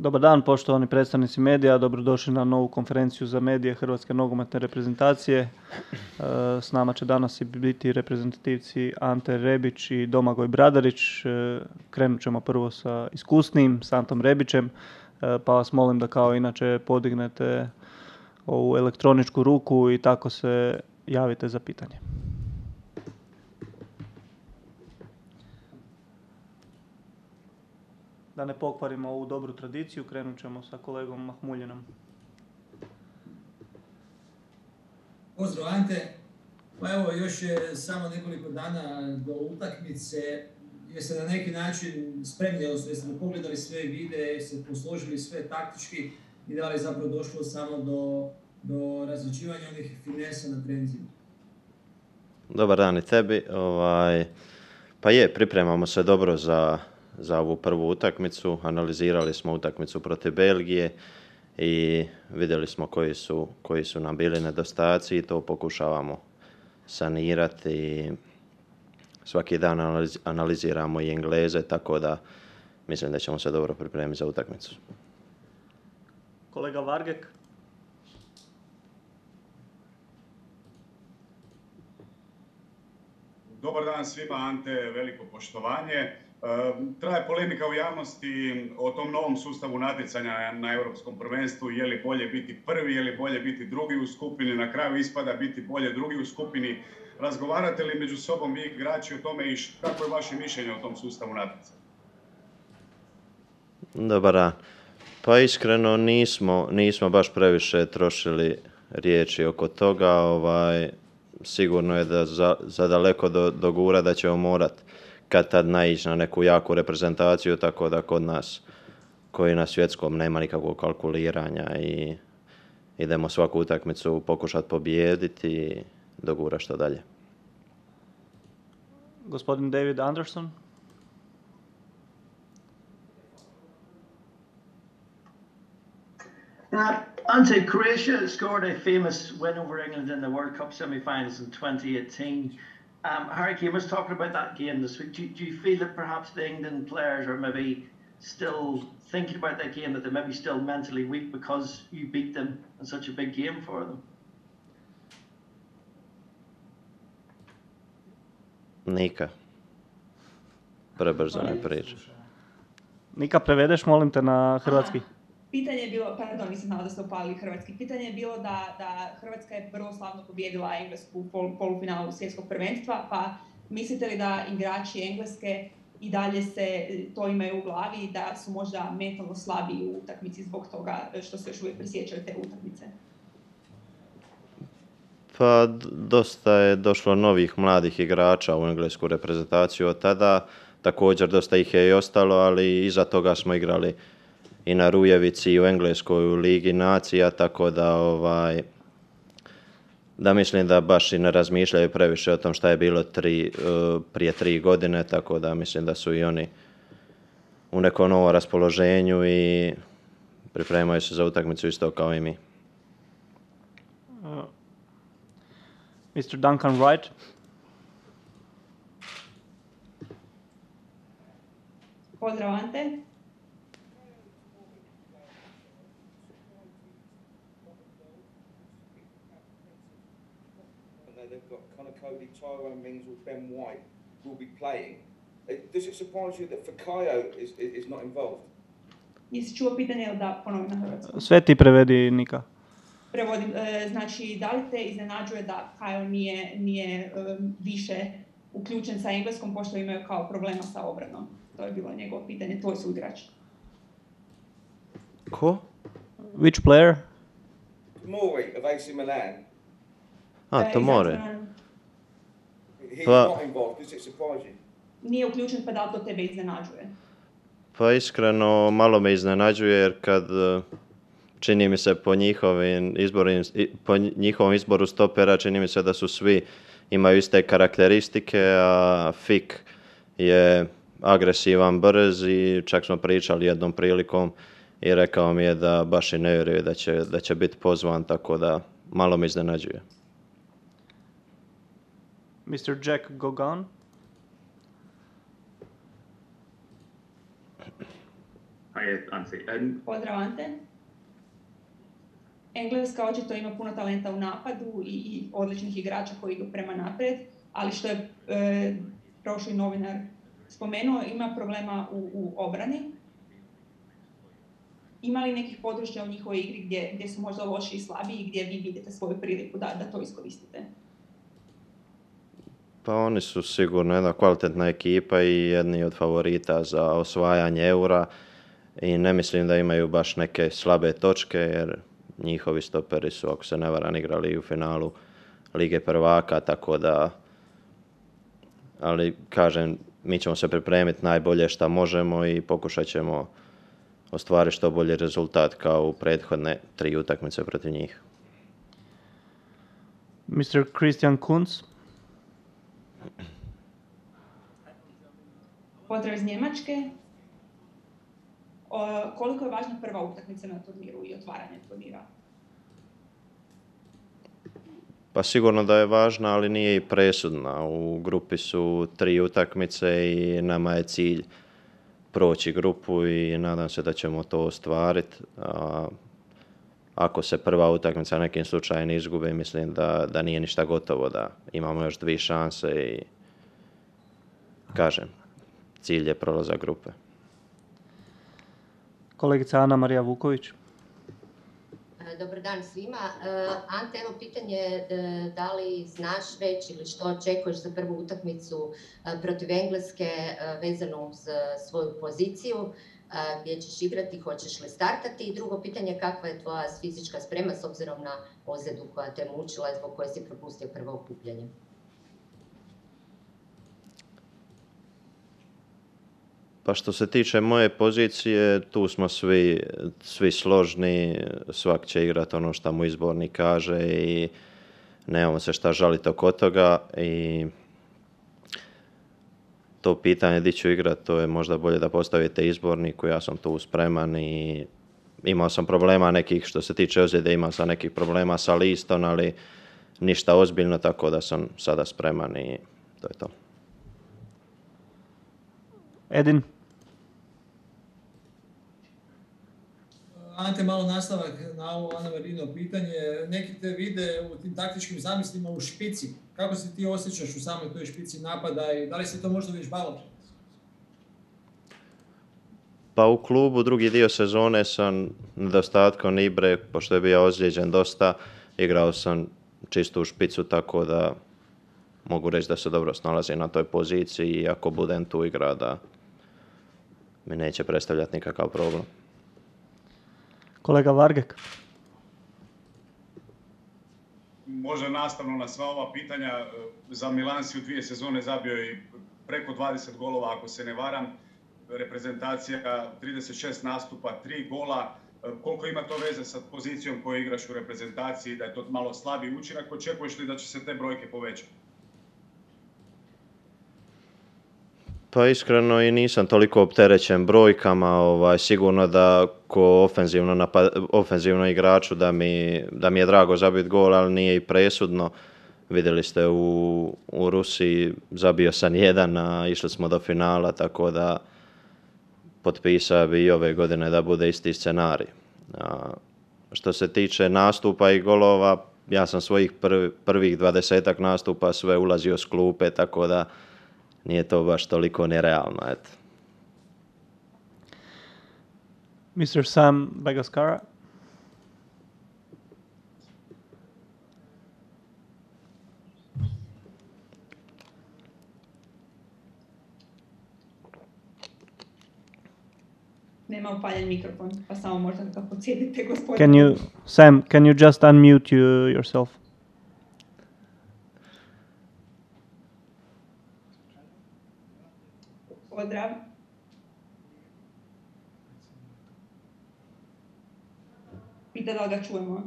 Dobar dan, poštovani predstavnici medija, dobrodošli na novu konferenciju za medije Hrvatske nogometne reprezentacije. S nama će danas biti reprezentativci Ante Rebić i Domagoj Bradarić. Krenut ćemo prvo sa iskusnim, s Antom Rebićem, pa vas molim da kao inače podignete ovu elektroničku ruku i tako se javite za pitanje. Da ne pokvarimo ovu dobru tradiciju, krenut ćemo sa kolegom Mahmuljinom. Pozdrav Ante, pa evo još je samo nekoliko dana do utakmice. Jeste na neki način spremni, jeste da pogledali sve videe, jeste posložili sve taktički i da li je zapravo došlo samo do različivanja onih finesa na treninzima? Dobar dan i tebi. Pa pripremamo se dobro za ovu prvu utakmicu. Analizirali smo utakmicu protiv Belgije i vidjeli smo koji su nam bili nedostaci i to pokušavamo sanirati. I svaki dan analiziramo i Engleze, tako da mislim da ćemo se dobro pripremiti za utakmicu. Kolega Vargek. Dobar dan svima, Ante, veliko poštovanje. Traje polemika u javnosti o tom novom sustavu natjecanja na Europskom prvenstvu, je li bolje biti prvi, je li bolje biti drugi u skupini, na kraju ispada biti bolje drugi u skupini. Razgovarate li među sobom vi igrači o tome i kako je vaše mišljenje o tom sustavu natjecanja? Dobar dan. Pa iskreno nismo baš previše trošili riječi oko toga. Sigurno je da za daleko do gura da ćemo morati kad tad naići na neku jaku reprezentaciju, tako da kod nas, koji na svjetskom nema nikakvog kalkuliranja i idemo svaku utakmicu pokušati pobijediti i dogura što dalje. Gospodin David Anderson. Ante, Croatia scored a famous win over England in the World Cup semi-finals in 2018. Harry Kane was talking about that game this week. Do you feel that perhaps the England players are maybe still thinking about that game, that they're maybe still mentally weak because you beat them in such a big game for them? Nika. Prebrzo ne priča. Nika, prevedeš, molim te, na hrvatski. Pitanje je bilo, pardon, nisam znala da ste upalili hrvatski. Pitanje je bilo da Hrvatska je prvo slavno pobijedila Englesku u polufinalu svjetskog prvenstva, pa mislite li da igrači Engleske i dalje se to imaju u glavi i da su možda mentalno slabiji u utakmici zbog toga što se još uvijek prisjećaju te utakmice? Pa dosta je došlo novih mladih igrača u englesku reprezentaciju od tada. Također dosta ih je i ostalo, ali iza toga smo igrali i na Rujevici i u Engleskoj u Ligi nacija, tako da mislim da baš i ne razmišljaju previše o tom šta je bilo prije 3 godine, tako da mislim da su i oni u nekom novom raspoloženju i pripremaju se za utakmicu isto kao i mi. Mr. Duncan Wright. Pozdrav, Ante. They've got Connor Cody, Tyrone Mings or Ben White will be playing. Does it surprise you that Fikayo is not involved? Jesi čuo pitanje ili da ponovim na hrvatskom? Sve ti prevedi, Nika. Prevodim. Znači, da li te iznenađuje da Kajo nije više uključen sa Engleskom, pošto imaju kao problema sa obranom? To je bilo njegovo pitanje, tvoj su igrač. Ko? Which player? Tomori of AC Milan. Tomori. He's not involved. Does it surprise you? Nije uključen, pa da li to tebe iznenađuje? Pa iskreno malo me iznenađuje jer kad čini mi se po njihovom izboru stopera čini mi se da su svi imaju iste karakteristike, a Fik je agresivan, brz i čak smo pričali jednom prilikom i rekao mi je da baš i ne vjeruje da će biti pozvan, tako da malo me iznenađuje. Mr. Jack Gogan. Hej, Ante. Pozdrav Ante. Engleska očito ima puno talenta u napadu i odličnih igrača koji idu prema naprijed, ali što je prošli novinar spomenuo, ima problema u obrani. Ima li nekih područja u njihovoj igri gdje su možda loši i slabiji i gdje vi vidite svoju priliku da to iskoristite? Pa oni su sigurno jedna kvalitetna ekipa i jedni od favorita za osvajanje Eura i ne mislim da imaju baš neke slabe točke jer njihovi stoperi su, ako se ne varam, igrali u finalu Lige prvaka, tako da, ali kažem, mi ćemo se pripremiti najbolje što možemo i pokušat ćemo ostvariti što bolji rezultat kao u prethodne 3 utakmice protiv njih. Mr. Christian Kunz. Pozdrav iz Njemačke. Koliko je važna prva utakmica na turniru i otvaranje turnira? Pa sigurno da je važna, ali nije i presudna. U grupi su 3 utakmice i nama je cilj proći grupu i nadam se da ćemo to ostvariti. Ako se prva utakmica nekim slučajem izgubi, mislim da nije ništa gotovo, da imamo još 2 šanse i kažem, cilj je prolazak grupe. Kolegica Ana Marija Vuković. Dobar dan svima. Ante, evo pitanje da li znaš već ili što očekuješ za prvu utakmicu protiv Engleske vezano uz svoju poziciju, gdje ćeš igrati, hoćeš li startati? I drugo pitanje, kakva je tvoja fizička sprema s obzirom na ozljedu koja te mučila i zbog koje si propustio prvo okupljanje? Pa što se tiče moje pozicije, tu smo svi složni, svak će igrati ono što mu izbornik kaže i nemamo se šta žaliti oko toga. I to pitanje di ću igrati, to je možda bolje da postavite izborniku, ja sam tu spreman i imao sam problema nekih, što se tiče ozljede, imao sam nekih problema sa listom, ali ništa ozbiljno, tako da sam sada spreman i to je to. Edin. Ante, malo nastavak na ovo Ana Marino pitanje. Neki te vide u tim taktičkim zamislima u špici. Kako se ti osjećaš u samoj toj špici napada i da li se to možda već balo? Pa u klubu drugi dio sezone sam nedostatkom Ibre, pošto je bio ozlijeđen dosta, igrao sam čistu u špicu, tako da mogu reći da se dobro snalazi na toj poziciji i ako budem tu igra da mi neće predstavljati nikakav problem. Kolega Vargek. Možda nastavno na sva ova pitanja, za Milan si u 2 sezone zabio i preko 20 golova, ako se ne varam. Reprezentacija 36 nastupa, 3 gola. Koliko ima to veze sa pozicijom koju igraš u reprezentaciji, da je to malo slabiji učinak? Očekuješ li da će se te brojke povećati? Pa iskreno i nisam toliko opterećen brojkama, sigurno da ko ofenzivno igraču da mi je drago zabiti gol, ali nije i presudno. Vidjeli ste u Rusiji, zabio sam 1, a išli smo do finala, tako da potpisao bi i ove godine da bude isti scenarij. Što se tiče nastupa i golova, ja sam svojih prvih 20 nastupa sve ulazio s klupe, tako da nije to baš toliko nerealno, eto. Mr. Sam Bagaskara. Nema upaljen mikrofon, pa samo možda da podsjetite gospodine. Sam, can you just unmute yourself? Pozdrav. Pita da ga čujemo.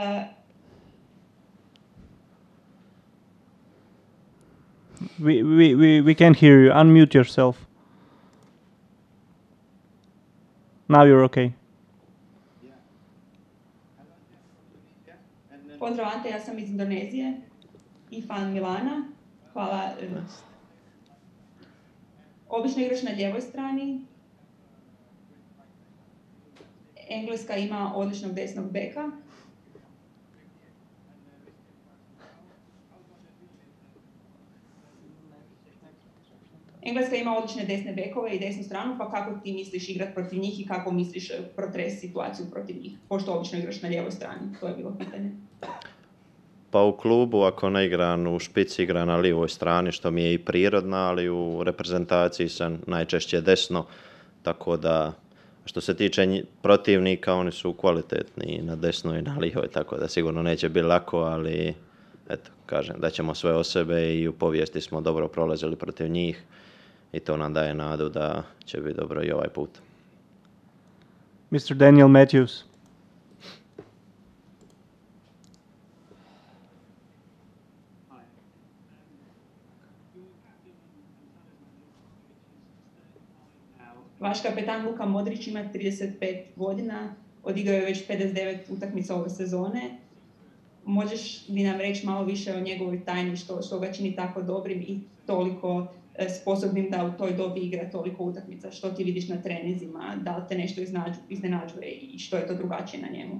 We can't hear you. Unmute yourself. Now you're okay. Pozdrav Ante, ja sam iz Indonezije i fan Milana. Hvala. Obično igraš na lijevoj strani. Engleska ima odličnog desnog beka. Engleska ima odlične desne bekove i desnu stranu, pa kako ti misliš igrati protiv njih i kako misliš protresti situaciju protiv njih? Pošto obično igraš na lijevoj strani, to je bilo pitanje. Pa u klubu, ako ne igram u špici, igra na lijevoj strani, što mi je i prirodno, ali u reprezentaciji sam najčešće desno, tako da što se tiče protivnika, oni su kvalitetni i na desnoj i na lijevoj, tako da sigurno neće biti lako, ali eto, kažem, da ćemo sve o sebe i u povijesti smo dobro prolazili protiv njih i to nam daje nadu da će biti dobro i ovaj put. Mr. Daniel Matthews. Vaš kapetan Luka Modrić ima 35 godina, odigrao je već 59 utakmica ove sezone. Možeš li nam reći malo više o njegovoj tajni, što ga čini tako dobrim i toliko sposobnim da u toj dobi igra toliko utakmica? Što ti vidiš na treninzima, da li te nešto iznenađuje i što je to drugačije na njemu?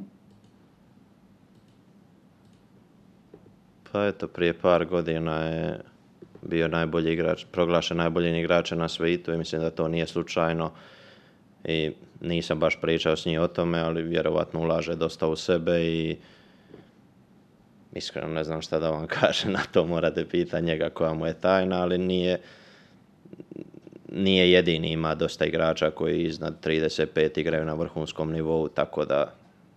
Pa eto, prije par godina je bio najbolji igrač, proglašen najboljim igračem na svijetu i mislim da to nije slučajno i nisam baš pričao s njim o tome, ali vjerovatno ulaže dosta u sebe i iskreno ne znam šta da vam kažem, na to morate pitati njega koja mu je tajna, ali nije jedini, ima dosta igrača koji iznad 35 igraju na vrhunskom nivou, tako da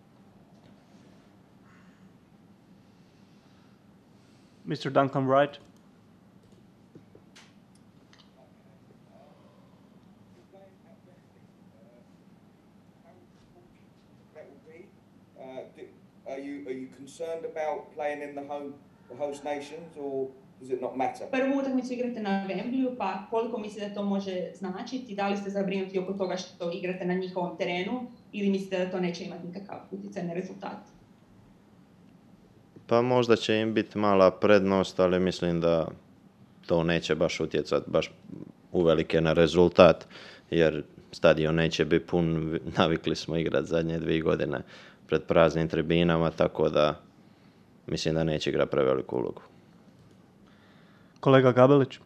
Mr. Duncan Wright. Are you concerned about playing in the host nations, or does it not matter? Prvu utakmicu igrate na Wembleyu, pa koliko mislite da to može značiti? Da li ste zabrinuti oko toga što igrate na njihovom terenu ili mislite da to neće imati nikakav utjecaj na rezultat? pa možda će im biti mala prednost, ali mislim da to neće baš utjecati baš uvelike na rezultat, jer stadion neće biti pun, navikli smo igrati zadnje 2 godine pred praznim tribinama, tako da mislim da neće igrati preveliku ulogu. Kolega Gabelić.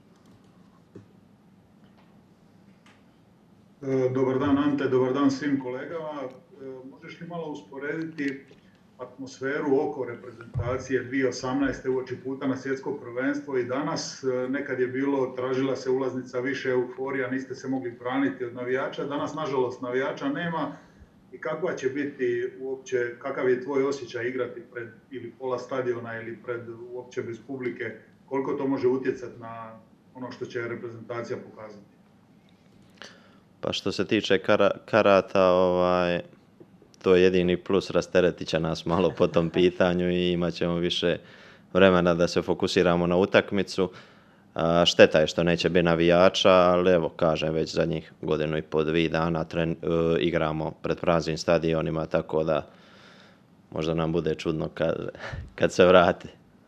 Dobar dan Ante, dobar dan svim kolegama. Možeš li malo usporediti atmosferu oko reprezentacije 2018. uoči puta na svjetsko prvenstvo i danas? Nekad je bilo, tražila se ulaznica, više euforija, niste se mogli braniti od navijača. Danas, nažalost, navijača nema. I kakva će biti uopće, kakav je tvoj osjećaj igrati pred ili pola stadiona ili pred uopće bez publike? Koliko to može utjecati na ono što će reprezentacija pokazati? Pa što se tiče karata, to je jedini plus, rasteretit će nas malo po tom pitanju i imat ćemo više vremena da se fokusiramo na utakmicu. Šteta je što neće biti navijača, ali evo, kažem, već zadnjih 1,5-2 dana igramo pred praznim stadionima, tako da možda nam bude čudno kad se vrati.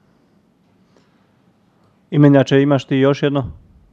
Imenjače, imaš ti još jedno?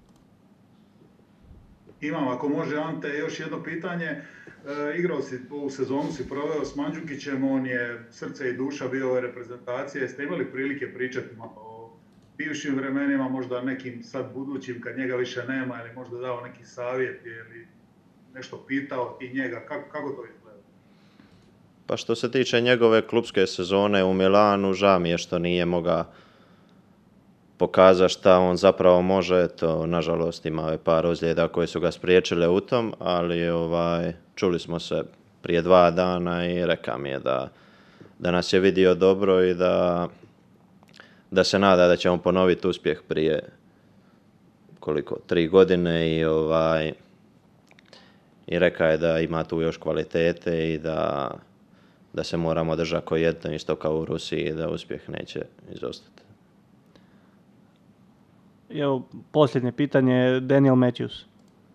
Imam, ako može Ante, još jedno pitanje. Igrao si, ovu sezonu si proveo s Mandžukićem, on je srce i duša bio ove reprezentacije. Jeste imali prilike pričati malo o bivšim vremenima, možda nekim sad budućim kad njega više nema, ili možda dao neki savjet ili nešto pitao ti njega, kako to izgleda? Pa što se tiče njegove klupske sezone u Milanu, žao mi je što nije mogao pokazati šta on zapravo može. To, nažalost, imao je par ozljeda koje su ga spriječile u tom, ali čuli smo se prije 2 dana i rekao mi je da nas je vidio dobro i da se nada da će on ponoviti uspjeh prije 3 godine i rekao je da ima tu još kvalitete i da se moramo držati ko jedno, isto kao u Rusiji, i da uspjeh neće izostati. Evo, posljednje pitanje, Daniel Matthews.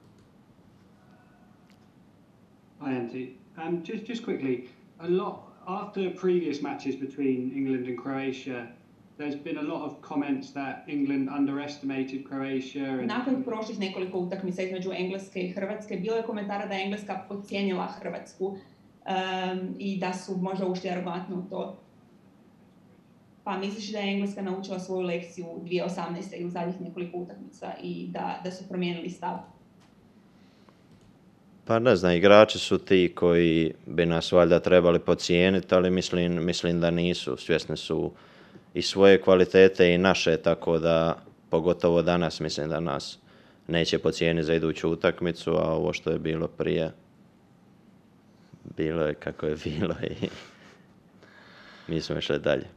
Hi, Antti. Just quickly, after previous matches between England and Croatia, there's been a lot of comments that England underestimated Croatia. Nakon prošlih nekoliko utakmica između Engleske i Hrvatske, bilo je komentara da je Engleska podcijenila Hrvatsku. i da su možda ušli arogantno u to. Pa misliš da je Engleska naučila svoju lekciju 2018. i u zadnjih nekoliko utakmica i da su promijenili stav? Pa ne znam, igrači su ti koji bi nas valjda trebali podcijeniti, ali mislim da nisu. Svjesni su i svoje kvalitete i naše, tako da pogotovo danas mislim da nas neće podcijeniti za iduću utakmicu, a ovo što je bilo prije, bilo je kako je bilo i mi smo išli dalje.